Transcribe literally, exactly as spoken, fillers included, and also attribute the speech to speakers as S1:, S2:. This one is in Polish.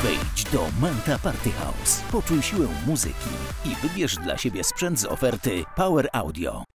S1: Wejdź do Manta Party House, poczuj siłę muzyki i wybierz dla siebie sprzęt z oferty Power Audio.